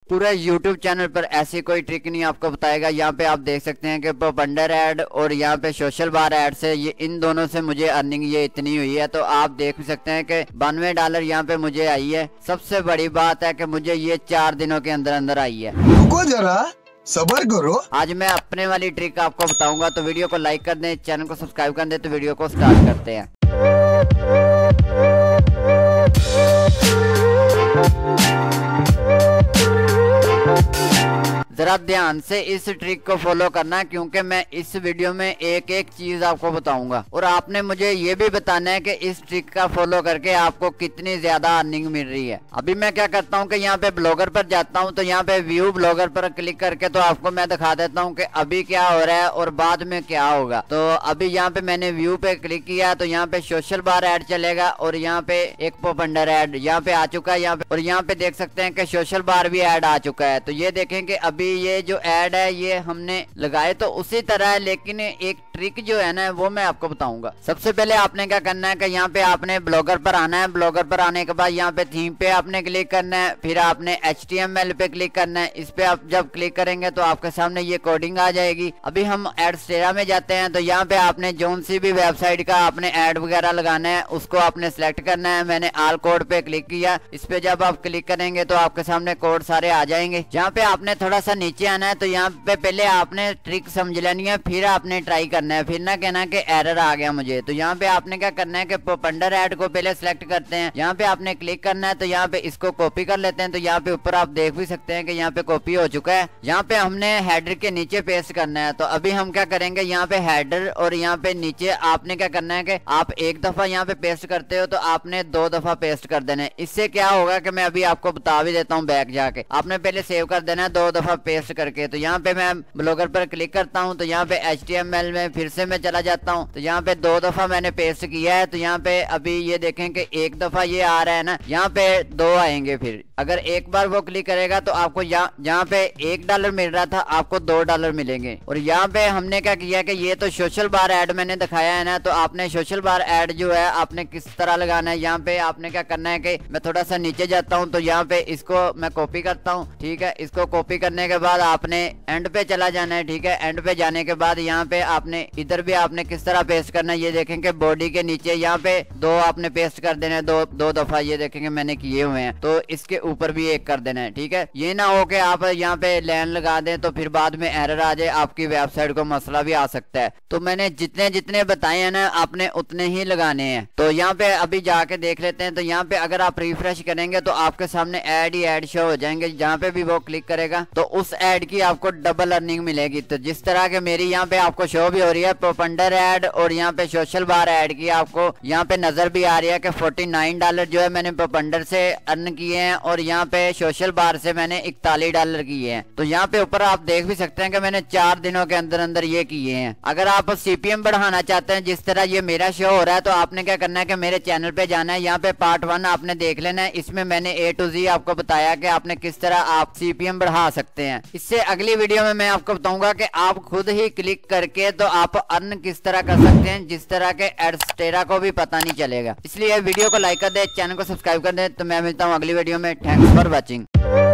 पूरे YouTube channel पर ऐसी कोई ट्रिक नहीं आपको बताएगा। यहाँ पे आप देख सकते हैं कि प्रोपंडर ऐड और यहाँ पे सोशल बार ऐड से ये इन दोनों से मुझे अर्निंग ये इतनी हुई है। तो आप देख सकते हैं कि $92 यहाँ पे मुझे आई है। सबसे बड़ी बात है कि मुझे ये 4 दिनों के अंदर अंदर आई है। रुको जरा सबर करो। आज मैं अपने वाली ट्रिक आपको बताऊंगा, तो वीडियो को लाइक कर दें, चैनल को सब्सक्राइब कर दें। तो वीडियो को स्टार्ट करते हैं। जरा ध्यान से इस ट्रिक को फॉलो करना, क्योंकि मैं इस वीडियो में एक एक चीज आपको बताऊंगा और आपने मुझे ये भी बताना है कि इस ट्रिक का फॉलो करके आपको कितनी ज्यादा अर्निंग मिल रही है। अभी मैं क्या करता हूँ कि यहाँ पे ब्लॉगर पर जाता हूँ, तो यहाँ पे व्यू ब्लॉगर पर क्लिक करके तो आपको मैं दिखा देता हूँ कि अभी क्या हो रहा है और बाद में क्या होगा। तो अभी यहाँ पे मैंने व्यू पे क्लिक किया तो यहाँ पे सोशल बार ऐड चलेगा और यहाँ पे एक प्रोपंडर ऐड यहाँ पे आ चुका है। यहाँ पे और यहाँ पे देख सकते हैं कि सोशल बार भी ऐड आ चुका है। तो ये देखें कि अभी ये जो ऐड है ये हमने लगाए तो उसी तरह है, लेकिन एक ट्रिक जो है ना वो मैं आपको बताऊंगा। सबसे पहले आपने क्या करना है कि यहाँ पे आपने ब्लॉगर पर आना है। ब्लॉगर पर आने के बाद यहाँ पे थीम पे आपने क्लिक करना है, फिर आपने HTML पे क्लिक करना है। इस पे आप जब क्लिक करेंगे तो आपके सामने ये कोडिंग आ जाएगी। अभी हम एडस्टेरा में जाते हैं, तो यहाँ पे आपने जोन सी भी वेबसाइट का आपने ऐड वगैरह लगाना है उसको आपने सिलेक्ट करना है। मैंने ऑल कोड पे क्लिक किया। इस पे जब आप क्लिक करेंगे तो आपके सामने कोड सारे आ जाएंगे। यहाँ पे आपने थोड़ा सा नीचे आना है, तो यहाँ पे पहले आपने ट्रिक समझ लेनी है, फिर आपने ट्राई करना है। फिर ना कहना कि एरर आ गया मुझे। तो यहाँ पे आपने क्या करना है कि प्रोपंडर ऐड को पहले सिलेक्ट करते हैं, यहाँ पे आपने क्लिक करना है। तो यहाँ पे इसको कॉपी कर लेते हैं। तो यहाँ पे ऊपर आप देख भी सकते हैं कि यहाँ पे कॉपी हो चुका है। यहाँ पे हमने हेडर के नीचे पेस्ट करना है। तो अभी हम क्या करेंगे, यहाँ पे हेडर और यहाँ पे नीचे आपने क्या करना है कि आप एक दफा यहाँ पे पेस्ट करते हो तो आपने 2 दफा पेस्ट कर देना है। इससे क्या होगा कि मैं अभी आपको बता भी देता हूँ। बैक जाके आपने पहले सेव कर देना है 2 दफा पेस्ट करके। तो यहाँ पे मैं ब्लॉगर पर क्लिक करता हूँ, तो यहाँ पे HTML में फिर से मैं चला जाता हूँ। तो यहाँ पे 2 दफा मैंने पेस्ट किया है। तो यहाँ पे अभी ये देखें कि एक दफा ये आ रहा है ना, यहाँ पे 2 आएंगे। फिर अगर एक बार वो क्लिक करेगा तो आपको यहाँ पे $1 मिल रहा था, आपको $2 मिलेंगे। और यहाँ पे हमने क्या किया कि ये तो सोशल बार ऐड मैंने दिखाया है ना, तो आपने सोशल बार ऐड जो है आपने किस तरह लगाना है। यहाँ पे आपने क्या करना है कि मैं थोड़ा सा नीचे जाता हूँ, तो यहाँ पे इसको मैं कॉपी करता हूँ। ठीक है, इसको कॉपी करने के बाद आपने एंड पे चला जाना है। ठीक है, एंड पे जाने के बाद यहाँ पे आपने इधर भी आपने किस तरह पेस्ट करना है, ये देखेंगे बॉडी के नीचे यहाँ पे 2 आपने पेस्ट कर देना है, दो दफा ये देखेंगे मैंने किए हुए हैं। तो इसके ऊपर भी एक कर देना है। ठीक है, ये ना हो के आप यहाँ पे लाइन लगा दें तो फिर बाद में एरर आ जाए, आपकी वेबसाइट को मसला भी आ सकता है। तो मैंने जितने जितने बताए हैं ना आपने उतने ही लगाने हैं। तो यहाँ पे अभी जाके देख लेते हैं। तो यहाँ पे अगर आप रिफ्रेश करेंगे तो आपके सामने ऐड ही ऐड शो हो जाएंगे। जहाँ पे भी वो क्लिक करेगा तो उस ऐड की आपको डबल अर्निंग मिलेगी। तो जिस तरह के मेरी यहाँ पे आपको शो भी हो रही है प्रोपंडर ऐड और यहाँ पे सोशल बार ऐड की आपको यहाँ पे नजर भी आ रही है कि $49 जो है मैंने प्रोपंडर से अर्न किए हैं और यहाँ पे सोशल बार से मैंने $41 किए हैं। तो यहाँ पे ऊपर आप देख भी सकते हैं कि मैंने 4 दिनों के अंदर अंदर ये किए हैं। अगर आप CPM बढ़ाना चाहते हैं जिस तरह ये मेरा शो हो रहा है, तो आपने क्या करना है कि मेरे चैनल पे जाना है। यहाँ पे पार्ट 1 आपने देख लेना है। इसमें मैंने A to Z आपको बताया कि आपने किस तरह आप CPM बढ़ा सकते हैं। इससे अगली वीडियो में मैं आपको बताऊंगा कि आप खुद ही क्लिक करके तो आप अर्न किस तरह कर सकते हैं, जिस तरह के एडस्टेरा को भी पता नहीं चलेगा। इसलिए वीडियो को लाइक कर दे, चैनल को सब्सक्राइब कर दे। तो मैं मिलता हूँ अगली वीडियो में। Thanks for watching.